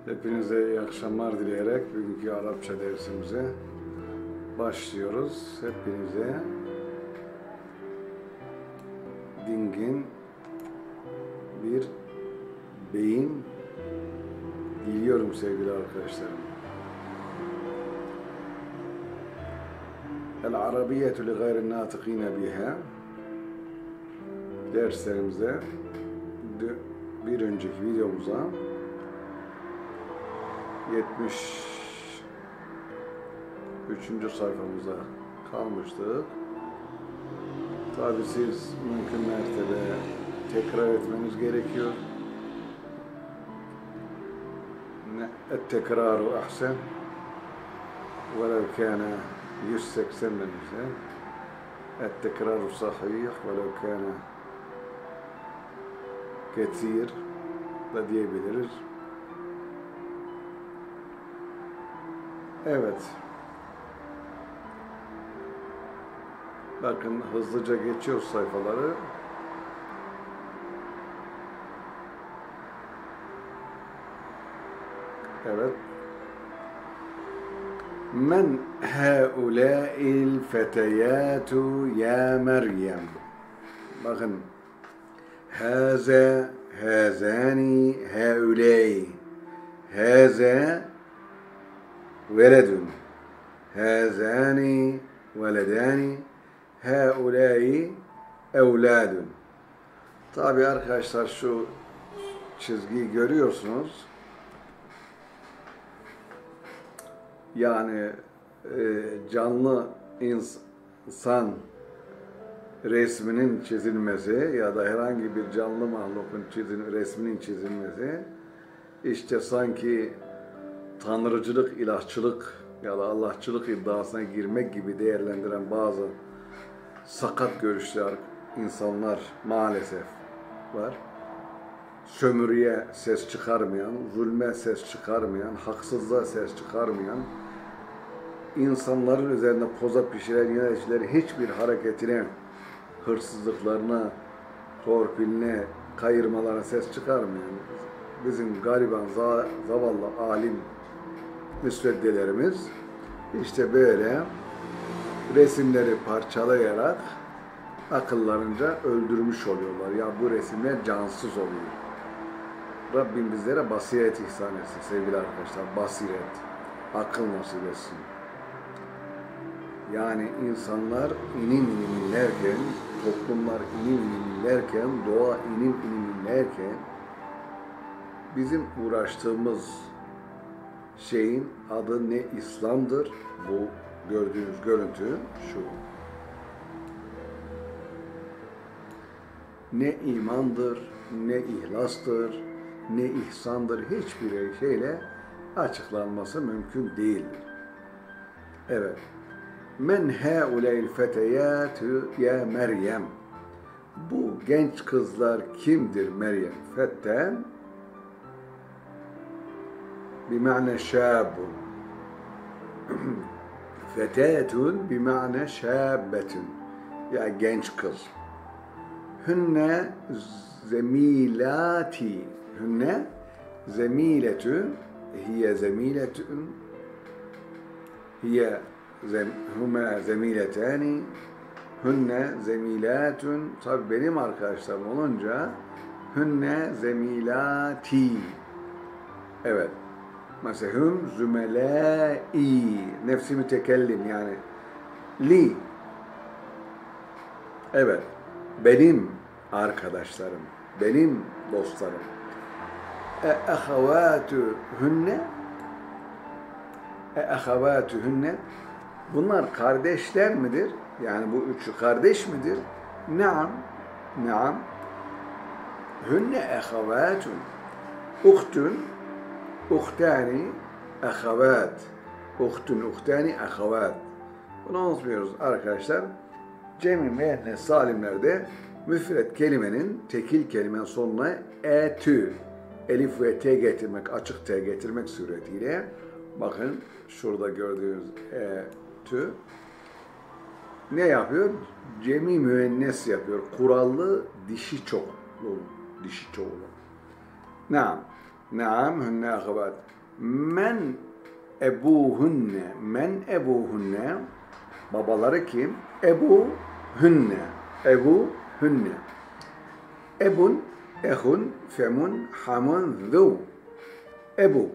Hepinize iyi akşamlar dileyerek bugünkü Arapça dersimize başlıyoruz. Hepinize dingin bir beyin diliyorum sevgili arkadaşlarım. El-Arabiyyetu li gayrin natıkîne biha derslerimize bir önceki videomuza 73. sayfamıza kalmıştık. Tabi siz mümkün mertebe tekrar etmeniz gerekiyor. El-tekraru ahsen velev kâne 180 demişler. El-tekraru sahih velev kâne ketir da diyebiliriz. Evet. Bakın hızlıca geçiyoruz sayfaları. Evet. Men haulâ'il feteyâtu ya Meryem. Bakın. Hâze, hâzâni, haulâ'i. Hâze veledun. Hâzâni veledâni. Haulâ'i evlâdun. Tabi arkadaşlar şu çizgiyi görüyorsunuz. Yani canlı insan resminin çizilmesi ya da herhangi bir canlı mahlukun resminin çizilmesi işte sanki tanrıcılık, ilahçılık ya da Allahçılık iddiasına girmek gibi değerlendiren bazı sakat görüşler insanlar maalesef var. Sömürüye ses çıkarmayan, zulme ses çıkarmayan, haksızlığa ses çıkarmayan, insanların üzerinde poza pişiren yöneticileri hiçbir hareketine, hırsızlıklarına, torpiline, kayırmalarına ses çıkarmayan bizim gariban, zavallı alim müsveddelerimiz işte böyle resimleri parçalayarak akıllarınca öldürmüş oluyorlar. Ya bu resimler cansız oluyor. Rabbim bizlere basiret ihsan etsin sevgili arkadaşlar. Basiret, akıl nasip etsin. Yani insanlar inim inim inlerken, toplumlar inim inim inlerken, doğa inim inim inlerken bizim uğraştığımız şeyin adı ne İslam'dır? Bu gördüğünüz görüntü şu. Ne imandır, ne ihlastır, ne ihsandır, hiçbir şeyle açıklanması mümkün değildir. Evet. Men haulâ'il feteyâtu ya Meryem. Bu genç kızlar kimdir Meryem? Fetten bima'ne şâbun. Fetâtun bima'ne şâbbetun. Ya genç kız. Hünne zemilâti. Hünne zemiletun. Hiye zemiletun. Hiye huma zemiletani. Hünne zemilatun. Tabi benim arkadaşlarım olunca hünne zemilati. Evet. Mesela hüm zümelâi. Nefsi mütekellim yani. Li. Evet. Benim arkadaşlarım. Benim dostlarım. Ehavâtuhünne. Ehavâtuhünne. Bunlar kardeşler midir? Yani bu üçü kardeş midir? Naam. Naam. Hünne ehavâtun. Uhtun. Uhtani. Ehavât. Uhtun. Uhtani. Ehavât. Bunu unutmuyoruz arkadaşlar. Cem-i müennes salimlerde müfret kelimenin tekil kelimenin sonuna etü, elif ve t getirmek, açık t getirmek suretiyle bakın şurada gördüğünüz etü ne yapıyor? Cem-i müennes yapıyor. Kurallı dişi çoklu. Dişi çoğulu. Naam. Naam, hünne ahavat. Men ebuhunne. Men ebuhunne. Babaları kim? Ebuhunne. Ebuhunne. Ebun, ehun, femun, hamun, zu. Ebu.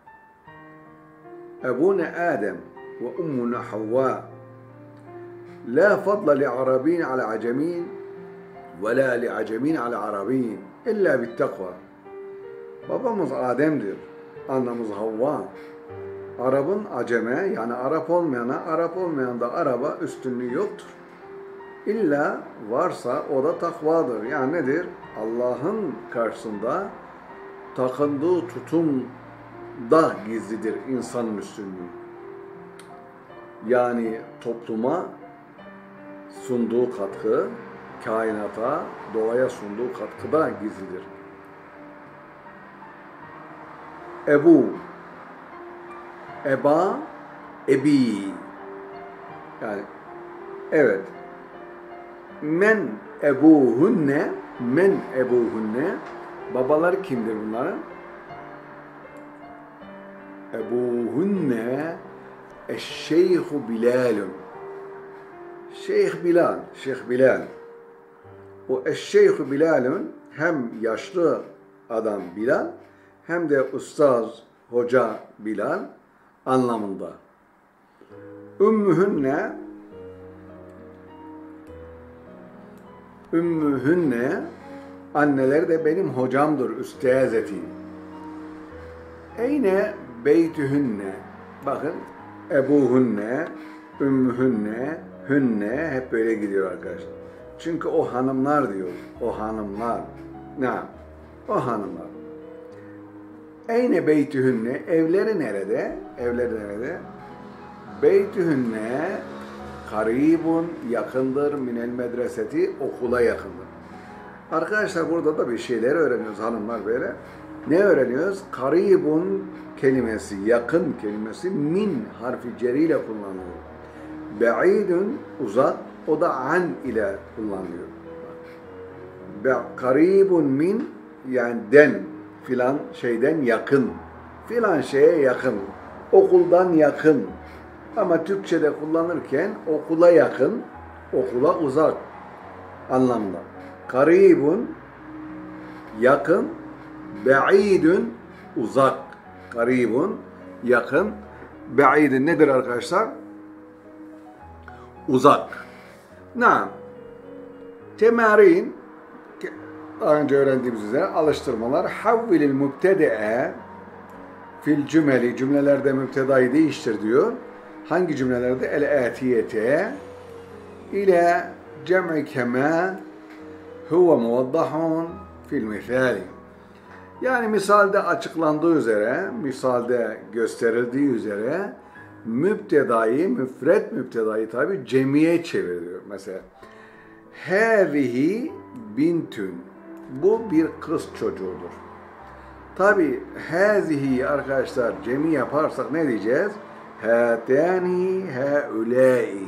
Ebune Adem ve ummuna Havva. La fadla li Arabin ala acemin ve la li acemin ala Arabin illa bittakva. Babamız Adem'dir. Annemiz Havva. Arap'ın aceme yani Arap olmayana, Arap olmayan da Arap'a üstünlüğü yoktur. İlla varsa o da takvadır. Yani nedir? Allah'ın karşısında takındığı tutumda gizlidir insanın üstünlüğü. Yani topluma sunduğu katkı, kainata, doğaya sunduğu katkıda gizlidir. Ebu, eba, ebi. Yani evet. Men ebuhunne, men ebuhunne. Babalar kimdir bunların? Ebuhunne eşşeyhu Bilalun. Şeyh Bilal, Şeyh Bilal. O eşşeyhu Bilalun hem yaşlı adam Bilal hem de ustaz, hoca Bilal anlamında. Ümmühünne anneler de benim hocamdır, üstazeti. Eyne beytühünne. Bakın ebuhünne, ümmühünne, hünne hep böyle gidiyor arkadaşlar. Çünkü o hanımlar diyor. O hanımlar. Ne? O hanımlar. Eyne beytühünne. Evleri nerede? Evleri nerede? Beytühünne karibun yakındır minel medreseti okula yakındır. Arkadaşlar burada da bir şeyler öğreniyoruz hanımlar böyle. Ne öğreniyoruz? Karibun kelimesi, yakın kelimesi min harfi ceri ile kullanılıyor. Be'idun uzak, o da an ile kullanılıyor. Karibun min yani den filan şeyden yakın. Filan şeye yakın. Okuldan yakın. Ama Türkçe'de kullanırken okula yakın, okula uzak anlamda. Karibun yakın, be'idun uzak. Karibun yakın, be'idun nedir arkadaşlar? Uzak. Naam. Temarin daha önce öğrendiğimiz üzere alıştırmalar. Havvilil mübtede'e fil cümeli cümlelerde mübtedayı değiştir diyor. Hangi cümlelerde? El-atiyete ile cem'i kema huve muvaddahun fil misali. Yani misalde açıklandığı üzere, misalde gösterildiği üzere mübtedayı, müfret mübtedayı tabi cemiye çeviriyor. Mesela hâzihi bintün. Bu bir kız çocuğudur. Tabi hâzihi arkadaşlar cemi yaparsak ne diyeceğiz? Hâtâni hâulâi.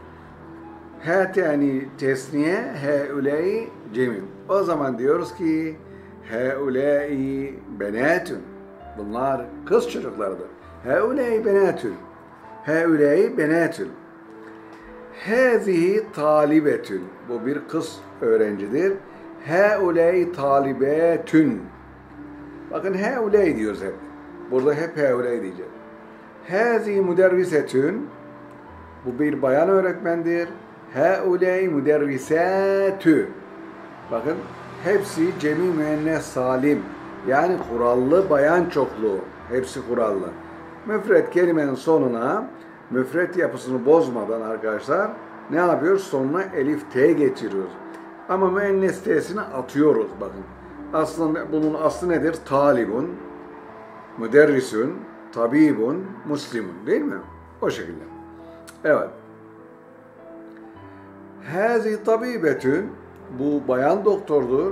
Hâtâni tesniye, hâulâi cemi. O zaman diyoruz ki hâulâi benâtün. Bunlar kız çocuklarıdır. Hâulâi benâtün. Hâulâi benâtün. Hâzihi talibetün. Bu bir kız öğrencidir. Hâulâi talibetün. Bakın hâulâi diyoruz hep. Burada hep hâulâi diyeceğiz. Hâzihi müderrisetün. Bu bir bayan öğretmendir. Hâulâi müderrisâtü. Bakın hepsi cemi müennes salim. Yani kurallı bayan çokluğu. Hepsi kurallı. Müfret kelimenin sonuna müfret yapısını bozmadan arkadaşlar ne yapıyoruz? Sonuna elif t getiriyoruz. Ama müennes t'sini atıyoruz bakın. Aslında bunun aslı nedir? Talibun, müderrisün, tabibun, muslimun değil mi? O şekilde. Evet. Hâzi tabibetün. Bu bayan doktordur.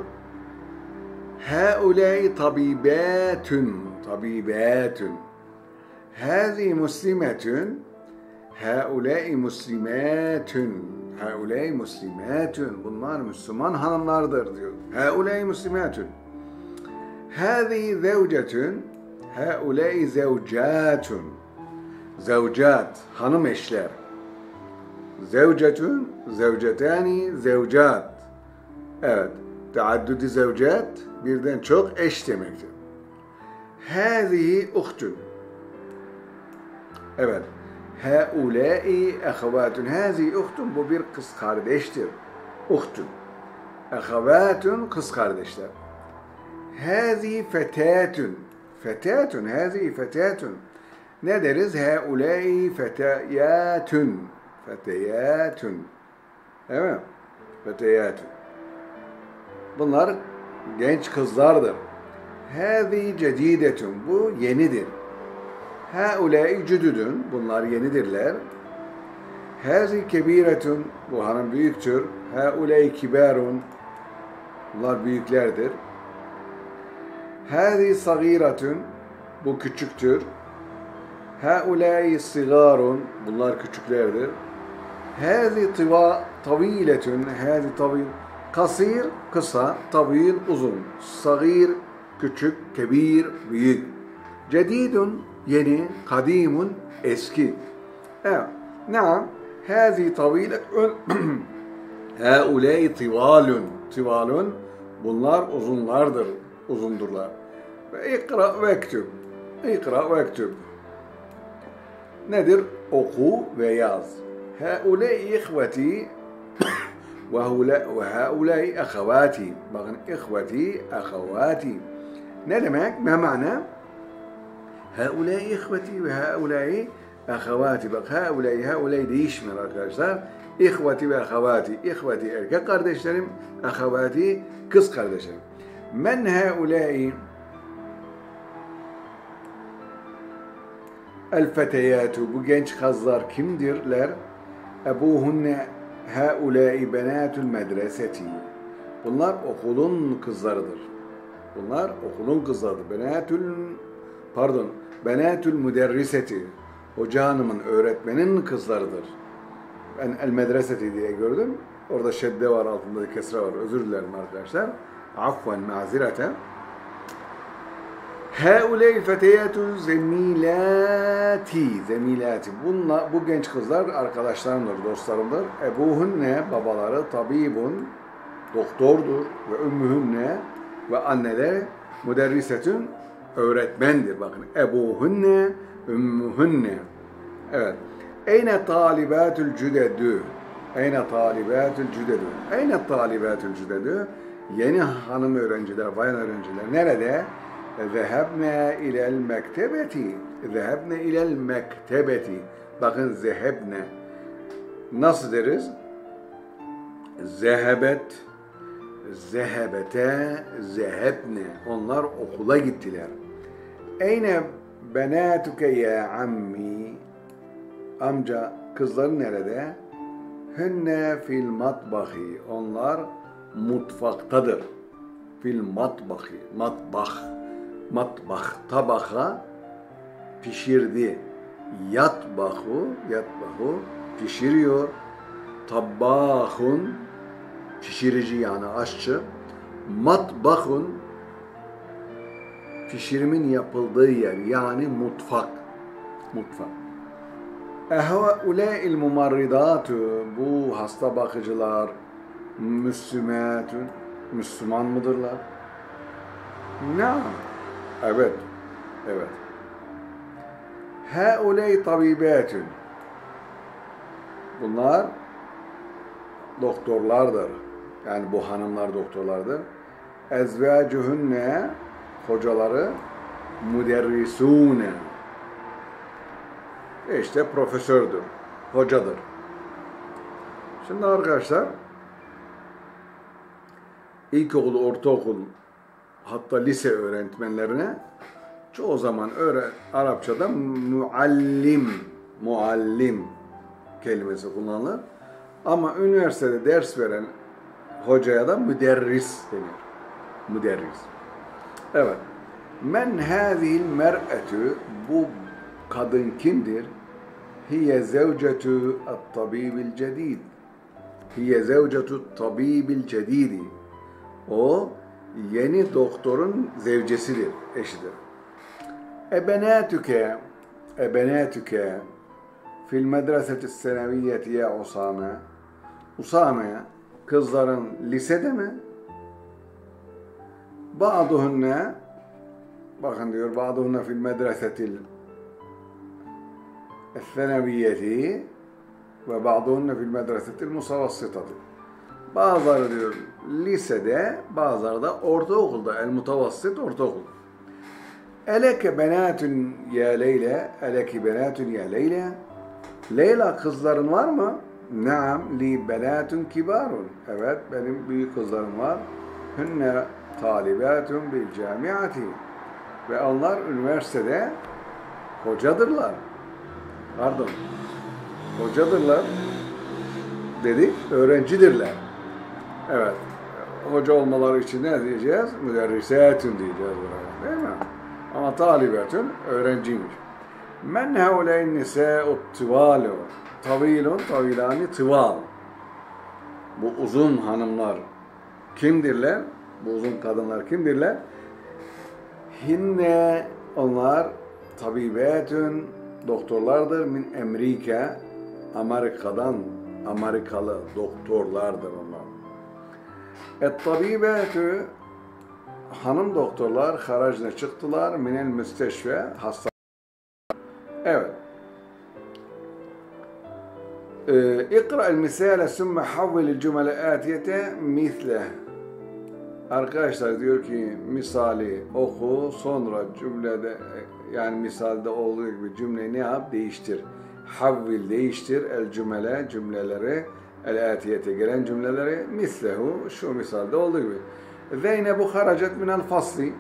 Hâulâi tabibâtün. Tabibâtün. Hâzi muslimetün. Hâulâi muslimâtün. Hâulâi muslimâtün. Bunlar Müslüman hanımlardır diyor. Hâulâi muslimâtün. Hâzihi zevcetün, haulâi zevcâtun. Zevcat, hanım eşler. Zevcetün, zevcetani, zevcat. Evet, teaddüdü zevcat, birden çok eş demektir. Hâzihi uhtun. Evet, haulâi ehavatun. Hâzihi uhtun, bu bir kız kardeştir. Uhtun. Ehavatun, kız kardeşler. Hâzihi fetâtun. Fetâtun, hâzihi fetâtun. Ne deriz? Haulâi fetâyâtun. Feteyatun. Evet. Feteyatun. Bunlar genç kızlardır. Hâzi cedîdetun. Bu yenidir. Haulâi cüdüdün. Bunlar yenidirler. Hâzi kebîretun. Bu hanım büyüktür. Haulâi kibârun. Bunlar büyüklerdir. Hâzi sagîratun. Bu küçüktür. Haulâi sigârun. Bunlar küçüklerdir. Hâzi taviletun. Hâzi tavil. Kasir, kısa, tavil, uzun. Sagîr, küçük, kebîr, büyük. Cedîdun, yeni, kadimun, eski. Evet. Naam. Hâzi taviletun. Haulâi tivalun. Tivalun. Bunlar uzunlardır. Uzundurlar. Ve ikra ve ektüb. İkra ve ektüb. Nedir? Oku ve yaz. Haulâi ihveti ve haulâi ahavâti. Bakın ihveti, ahavâti. Ne demek? Ne mana? Haulâi ihveti ve haulâi ahavâti. Bak haulâi değişmiyor arkadaşlar. İhveti ve ahavâti. İhveti erkek kardeşlerim, ahavâti kız kardeşlerim. Men haulâi el-feteyâtu, bu genç kızlar kimdirler? Ebuhunne haulâi benâtul medreseti. Bunlar okulun kızlarıdır. Bunlar okulun kızlarıdır. Benâtul müderriseti. Hoca hanımın, öğretmenin kızlarıdır. Ben el-medreseti diye gördüm. Orada şedde var, altında da kesre var. Özür dilerim arkadaşlar. Afven, mazireten. Haulâi feteyâtu zemilâti. Bu genç kızlar arkadaşlarımdır, dostlarımdır. Ebuhunne, babaları, tabibun, doktordur. Ve ümmühünne, ve anneler, müderrisetün, öğretmendir. Bakın, ebuhunne, ümmühünne. Evet. Eyne talibâtul cüdedü. Eyne talibâtul cüdedü. Eyne talibâtul cüdedü. Yeni hanım öğrenciler, bayan öğrenciler nerede? Zehebne ilel mektebeti. Zehebne ilel mektebeti. Bakın zehebne. Nasıl deriz? Zehebet, zehebete, zehebne. Onlar okula gittiler. Eyne benatuke ya ammi. Amca, kızların nerede? Hünne fil matbahi. Onlar mutfaktadır. Fil matbahi. Matbah. Tabaha pişirdi. Yatbahu pişiriyor. Tabbahun pişirici yani aşçı. Matbahun pişirimin yapıldığı yer yani mutfak. Ehaulâil mumarridâtu, bu hasta bakıcılar Müslüman mıdırlar? Naam. Evet. Haulâi tabibâtun, bunlar doktorlardır. Yani bu hanımlar doktorlardır. Ezvâcuhunne, kocaları müderrisûne. İşte profesördür, hocadır. Şimdi arkadaşlar, ilkokul, ortaokul, hatta lise öğretmenlerine çoğu zaman Arapçada muallim kelimesi kullanılır. Ama üniversitede ders veren hocaya da müderris denir. Müderris. Evet. Men hâzihil mer'etü, bu kadın kimdir? Hiye zevcetu at-tabibil cedid. Hiye zevcetu at-tabibil cedidi. O yeni doktorun zevcesidir, eşidir. Ebenetüke fil medreseti seneviyeti ya Usame. Usame, kızların lisede mi? Ba'duhunne, bakın diyor, ba'duhunne fil medresetil seneviyeti ve ba'duhunne fil medresetil musavassitati. Bazıları diyor lisede, bazıları da ortaokulda, el mutavassit ortaokul. Eleke benatun ya Leyla, eleki benatun ya Leyla. Leyla, kızların var mı? Naam li benatun kibarun. Evet, benim büyük kızlarım var. Hünne talibatun bil camiati. Ve onlar üniversitede hocadırlar. Pardon. Hocadırlar. Dedik, öğrencidirler. Evet. Hoca olmaları için ne diyeceğiz? Müderrisetün diyeceğiz buraya. Değil mi? Ama talibatun öğrenciymiş. Men hevleyn nisâ'u tivâlu. Tavilun, tavilani, tival. Bu uzun hanımlar kimdirler? Bu uzun kadınlar kimdirler? Hinne, onlar tabibetün, doktorlardır. Min Amerika, Amerika'dan, Amerikalı doktorlardır onlar. Et-tabibetü, hanım doktorlar haracına çıktılar. Minel müsteşfe, hasta. Evet. اقرأ المثال ثم حول الجمل الآتية مثله. Arkadaşlar diyor ki misali oku, sonra cümlede, yani misalde olduğu gibi cümleyi ne yap? Değiştir. Havvil, değiştir. El cümle, cümleleri, el atiyete, gelen cümleleri, mislehu, şu misalde olduğu gibi. Zeynebu haracet minel fasli.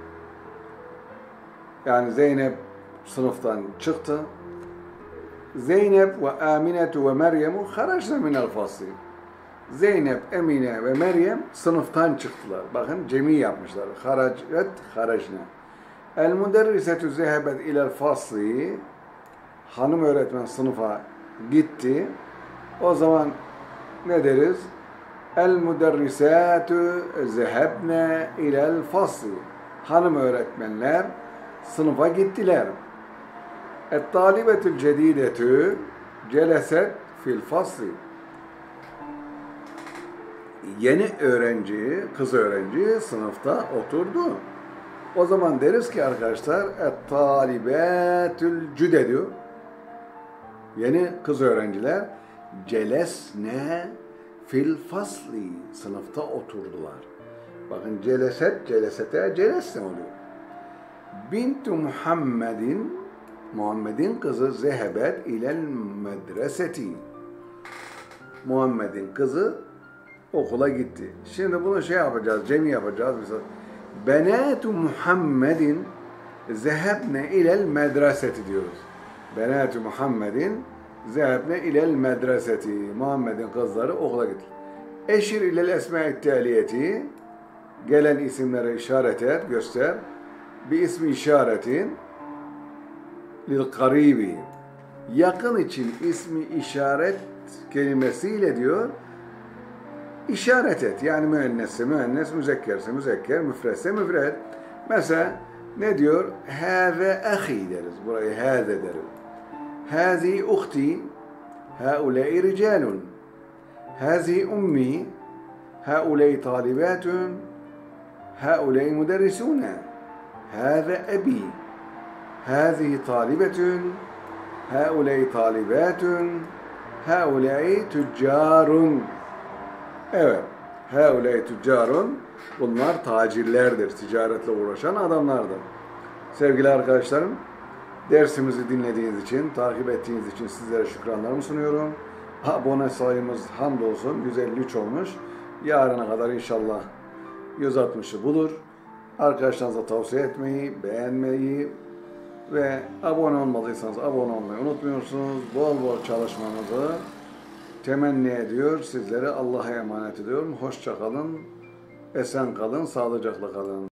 Yani Zeynep sınıftan çıktı. Zeynep ve Aminetu ve Meryem'u haracna minel fasli. Zeynep, Emine ve Meryem sınıftan çıktılar. Bakın cemi yapmışlar. Haracet, haracna. El müderrisetü zehebet ilel fasli. Hanım öğretmen sınıfa gitti. O zaman ne deriz? El müderrisatü zehebne ilel fasli. Hanım öğretmenler sınıfa gittiler. Et-talibetül cedidetü celeset fil fasli. Yeni öğrenci, kız öğrenci sınıfta oturdu. O zaman deriz ki arkadaşlar et-talibetül cüdedü, yeni kız öğrenciler celesne fil fasli, sınıfta oturdular. Bakın celeset, celesete, celesne oluyor. Bintu Muhammedin, Muhammed'in kızı zehebet ilel medreseti. Muhammed'in kızı okula gitti. Şimdi bunu şey yapacağız, cemi yapacağız. Mesela Benatu Muhammedin zehebne ilel medreseti diyoruz. Benatu Muhammedin zehebne ilel medreseti. Muhammed'in kızları okula gitti. Eşir ilel esma-i taliyeti, gelen isimlere işaret et, göster. Bir ismi işaretin lil karibi, yakın için ismi işaret kelimesiyle diyor işaret et. Yani müennesse müennes, müzekkerse müzekker, müfretse müfret. Mesela ne diyor? Hâze ahi deriz. Burayı hâze deriz. Hâzi uhti, haulâi ricalun. Hâzi ummi, haulâi talibatun, haulâi müderrisûne. Hâze ebi. هذه طالبة هؤلاء طالبات هؤلاء تجار. Evet. هؤلاء تجار, bunlar tacirlerdir. Ticaretle uğraşan adamlardır. Sevgili arkadaşlarım, dersimizi dinlediğiniz için, takip ettiğiniz için sizlere şükranlarımı sunuyorum. Abone sayımız hamdolsun 153 olmuş. Yarına kadar inşallah 160'ı bulur. Arkadaşlarınıza tavsiye etmeyi, beğenmeyi ve abone olmadıysanız abone olmayı unutmuyorsunuz. Bol bol çalışmanızı temenni ediyor. Sizleri Allah'a emanet ediyorum. Hoşça kalın, esen kalın, sağlıcakla kalın.